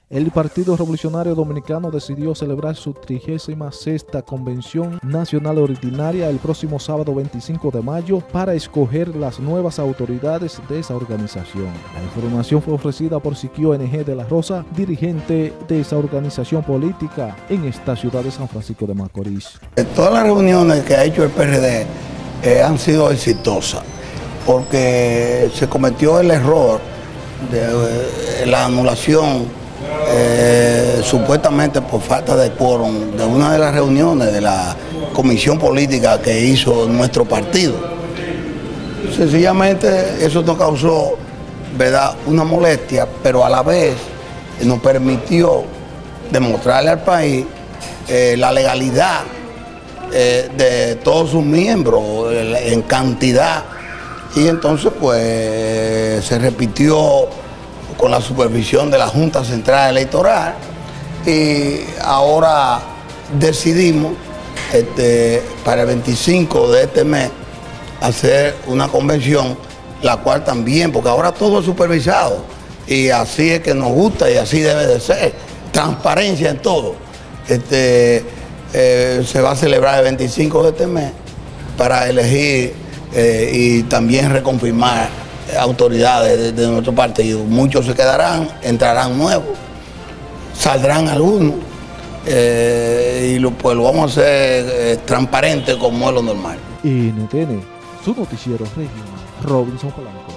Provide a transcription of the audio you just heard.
El Partido Revolucionario Dominicano decidió celebrar su 36ª Convención Nacional Ordinaria el próximo sábado 25 de mayo para escoger las nuevas autoridades de esa organización. La información fue ofrecida por Siquio NG de la Rosa, dirigente de esa organización política en esta ciudad de San Francisco de Macorís. Todas las reuniones que ha hecho el PRD han sido exitosas porque se cometió el error de la anulación supuestamente por falta de quórum de una de las reuniones de la comisión política que hizo nuestro partido. Sencillamente eso nos causó, ¿verdad?, una molestia, pero a la vez nos permitió demostrarle al país la legalidad de todos sus miembros en cantidad, y entonces pues se repitió con la supervisión de la Junta Central Electoral, y ahora decidimos para el 25 de este mes hacer una convención, la cual también, porque ahora todo es supervisado, y así es que nos gusta y así debe de ser, transparencia en todo. Se va a celebrar el 25 de este mes para elegir y también reconfirmar autoridades de nuestro partido. Muchos se quedarán, entrarán nuevos, saldrán algunos, y pues lo vamos a hacer transparente como es lo normal. NTN, su noticiero regional, Robinson Polanco.